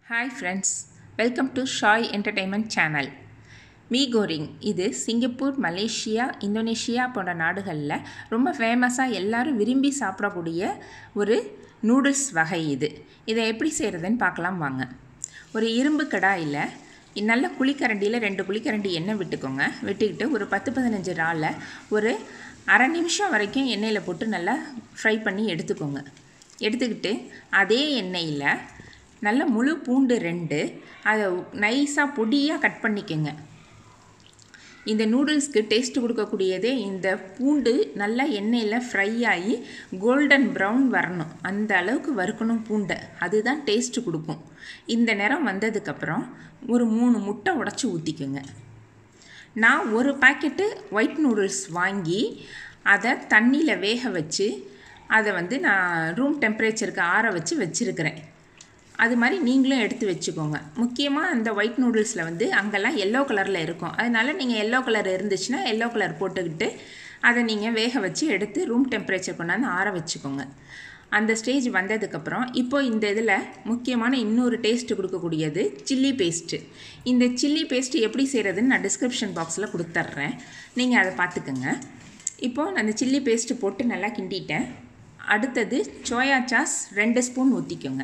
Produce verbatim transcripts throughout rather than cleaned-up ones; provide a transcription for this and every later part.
Hi friends, welcome to Shoy Entertainment Channel. Mee Goreng இது Singapore, Malaysia, Indonesia போன்ற நாடுகளில் ரொம்ப ஃபேமஸாக எல்லாரும் விரும்பி சாப்பிடக்கூடிய ஒரு நூடுல்ஸ் வகை இது. இதை எப்படி செய்கிறதுன்னு பார்க்கலாம் வாங்க. ஒரு இரும்பு கடாயில் நல்ல குழிக்கரண்டியில் ரெண்டு குழிக்கரண்டி எண்ணெய் விட்டுக்கோங்க. விட்டுக்கிட்டு ஒரு பத்து பதினஞ்சு இறாலை ஒரு அரை நிமிஷம் வரைக்கும் எண்ணெயில் போட்டு நல்லா ஃப்ரை பண்ணி எடுத்துக்கோங்க. எடுத்துக்கிட்டு அதே எண்ணெயில் நல்ல முழு பூண்டு ரெண்டு அதை நைஸாக பொடியாக கட் பண்ணிக்கோங்க. இந்த நூடுல்ஸ்க்கு டேஸ்ட்டு கொடுக்கக்கூடியதே இந்த பூண்டு நல்லா எண்ணெயில் ஃப்ரை ஆகி கோல்டன் ப்ரௌன் வரணும், அந்த அளவுக்கு வறுக்கணும் பூண்டை. அதுதான் டேஸ்ட்டு கொடுக்கும். இந்த நிறம் வந்ததுக்கப்புறம் ஒரு மூணு முட்டை உடச்சி ஊற்றிக்கோங்க. நான் ஒரு பாக்கெட்டு ஒயிட் நூடுல்ஸ் வாங்கி அதை தண்ணியில் வேக வச்சு அதை வந்து நான் ரூம் டெம்பரேச்சருக்கு ஆற வச்சு வச்சுருக்கிறேன். அது மாதிரி நீங்களும் எடுத்து வச்சுக்கோங்க. முக்கியமாக அந்த ஒயிட் நூடுல்ஸில் வந்து அங்கெல்லாம் எல்லோ கலரில் இருக்கும். அதனால் நீங்கள் எல்லோ கலர் இருந்துச்சுன்னா எல்லோ கலர் போட்டுக்கிட்டு அதை நீங்கள் வேக வச்சு எடுத்து ரூம் டெம்பரேச்சர் கொண்டாந்து ஆற வச்சுக்கோங்க. அந்த ஸ்டேஜ் வந்ததுக்கப்புறம் இப்போ இந்த இதில் முக்கியமான இன்னொரு டேஸ்ட்டு கொடுக்கக்கூடியது சில்லி பேஸ்ட்டு. இந்த சில்லி பேஸ்ட்டு எப்படி செய்கிறதுன்னு நான் டிஸ்கிரிப்ஷன் பாக்ஸில் கொடுத்துட்றேன், நீங்கள் அதை பார்த்துக்கோங்க. இப்போது நான் அந்த சில்லி பேஸ்ட்டு போட்டு நல்லா கிண்டிட்டேன். அடுத்தது சோயா சாஸ் ரெண்டு ஸ்பூன் ஊற்றிக்கோங்க.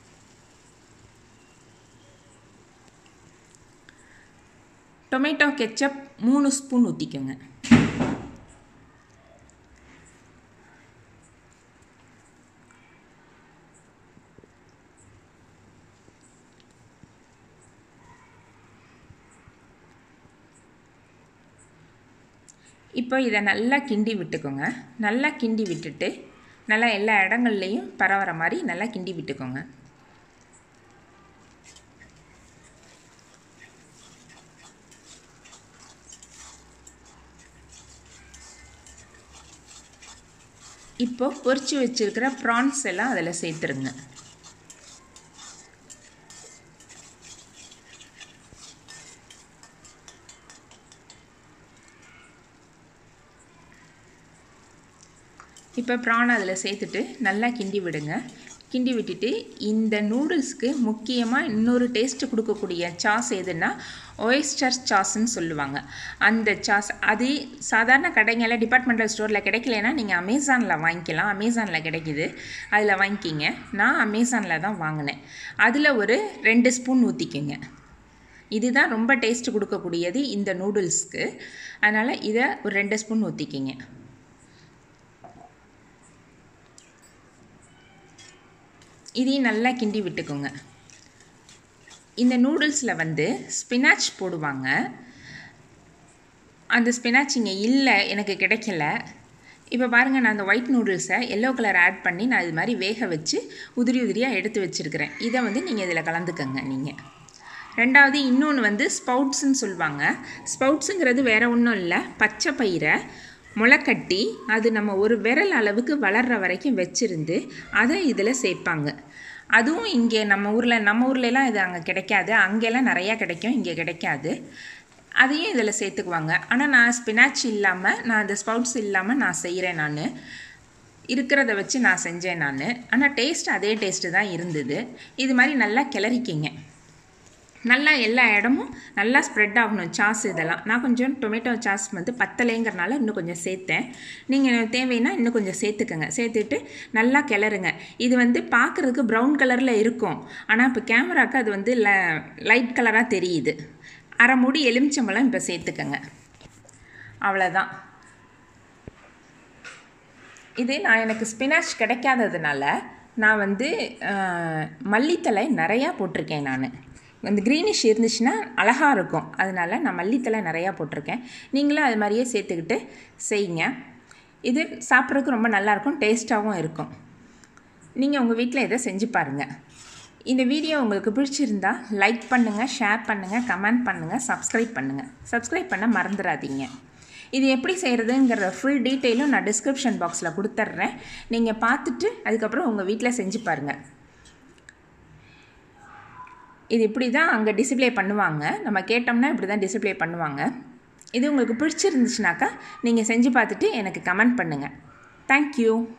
டொமேட்டோ கெச்சப் மூணு ஸ்பூன் ஊற்றிக்கோங்க. இப்போ இதை நல்லா கிண்டி விட்டுக்கோங்க. நல்லா கிண்டி விட்டுட்டு நல்லா எல்லா இடங்கள்லையும் பரவுற மாதிரி நல்லா கிண்டி விட்டுக்கோங்க. இப்போ பொரிச்சு வச்சுருக்கிற ப்ரான்ஸ் எல்லாம் அதில் சேர்த்துருங்க. இப்போ ப்ரான் அதில் சேர்த்துட்டு நல்லா கிண்டி விடுங்க. கிண்டி விட்டுட்டு இந்த நூடுல்ஸ்க்கு முக்கியமாக இன்னொரு டேஸ்ட்டு கொடுக்கக்கூடிய சாஸ் எதுன்னா ஒய்ஸ்டர் சாஸ்ன்னு சொல்லுவாங்க. அந்த சாஸ் அது சாதாரண கடைங்களில் டிபார்ட்மெண்டல் ஸ்டோரில் கிடைக்கலன்னா நீங்கள் அமேசானில் வாங்கிக்கலாம். அமேசானில் கிடைக்கிது, அதில் வாங்கிக்கிங்க. நான் அமேசானில் தான் வாங்கினேன். அதில் ஒரு ரெண்டு ஸ்பூன் ஊற்றிக்கிங்க. இதுதான் ரொம்ப டேஸ்ட்டு கொடுக்கக்கூடியது இந்த நூடுல்ஸ்க்கு. அதனால் இதை ஒரு ரெண்டு ஸ்பூன் ஊற்றிக்கிங்க. இதையும் நல்லா கிண்டி விட்டுக்கோங்க. இந்த நூடுல்ஸில் வந்து ஸ்பினாச் போடுவாங்க. அந்த ஸ்பினாச் இங்கே இல்லை, எனக்கு கிடைக்கல. இப்போ பாருங்கள், நான் அந்த ஒயிட் நூடுல்ஸை எல்லோ கலர் ஆட் பண்ணி நான் இது மாதிரி வேக வச்சு உதிரி உதிரியாக எடுத்து வச்சுருக்கிறேன். இதை வந்து நீங்கள் இதில் கலந்துக்கங்க. நீங்கள் ரெண்டாவது இன்னொன்று வந்து ஸ்பவுட்ஸுன்னு சொல்லுவாங்க. ஸ்பவுட்ஸுங்கிறது வேறு ஒன்றும் இல்லை, பச்சை பயிரை முளைக்கட்டி அது நம்ம ஒரு விரல் அளவுக்கு வளர்கிற வரைக்கும் வச்சுருந்து அதை இதில் சேர்ப்பாங்க. அதுவும் இங்கே நம்ம ஊரில் நம்ம ஊர்லலாம் இது அங்கே கிடைக்காது. அங்கெல்லாம் நிறையா கிடைக்கும், இங்கே கிடைக்காது. அதையும் இதில் சேர்த்துக்குவாங்க. ஆனால் நான் ஸ்பினாச் இல்லாமல், நான் அந்த ஸ்பவுட்ஸ் இல்லாமல் நான் செய்கிறேன். நான் இருக்கிறத வச்சு நான் செஞ்சேன் நான். ஆனால் டேஸ்ட் அதே டேஸ்ட்டு தான் இருந்தது. இது மாதிரி நல்லா கிளறிக்கிங்க. நல்லா எல்லா இடமும் நல்லா ஸ்ப்ரெட் ஆகணும் சாஸ். இதெல்லாம் நான் கொஞ்சம் டொமேட்டோ சாஸ் வந்து பத்தலைங்கிறனால இன்னும் கொஞ்சம் சேர்த்தேன். நீங்கள் தேவைன்னா இன்னும் கொஞ்சம் சேர்த்துக்கங்க. சேர்த்துட்டு நல்லா கிளறுங்க. இது வந்து பார்க்குறதுக்கு ப்ரௌன் கலரில் இருக்கும், ஆனால் இப்போ கேமராவுக்கு அது வந்து ல லைட் கலராக தெரியுது. அரை மூடி எலுமிச்சம்பழம் இப்போ சேர்த்துக்கங்க. அவ்வளோதான். இது நான் எனக்கு ஸ்பினாச் கிடைக்காததுனால நான் வந்து மல்லித்தலை நிறையா போட்டிருக்கேன். நான் அந்த க்ரீனிஷ் இருந்துச்சுன்னா அழகாக இருக்கும், அதனால் நான் மல்லித்தலை நிறையா போட்டிருக்கேன். நீங்களும் அது மாதிரியே சேர்த்துக்கிட்டு செய்யுங்க. இது சாப்பிட்றதுக்கு ரொம்ப நல்லாயிருக்கும், டேஸ்ட்டாகவும் இருக்கும். நீங்கள் உங்கள் வீட்டில் இதை செஞ்சு பாருங்கள். இந்த வீடியோ உங்களுக்கு பிடிச்சிருந்தா லைக் பண்ணுங்கள், ஷேர் பண்ணுங்கள், கமெண்ட் பண்ணுங்கள், சப்ஸ்கிரைப் பண்ணுங்கள். சப்ஸ்கிரைப் பண்ண மறந்துடாதீங்க. இது எப்படி செய்கிறதுங்கிற ஃபுல் டீட்டெயிலும் நான் டிஸ்கிரிப்ஷன் பாக்ஸில் கொடுத்துட்றேன். நீங்கள் பார்த்துட்டு அதுக்கப்புறம் உங்கள் வீட்டில் செஞ்சு பாருங்கள். இது இப்படி தான் அங்கே டிஸ்ப்ளே பண்ணுவாங்க. நம்ம கேட்டோம்னா இப்படி தான் டிஸ்ப்ளே பண்ணுவாங்க. இது உங்களுக்கு பிடிச்சிருந்துச்சுனாக்கா நீங்கள் செஞ்சு பார்த்துட்டு எனக்கு கமெண்ட் பண்ணுங்கள். தேங்க்யூ.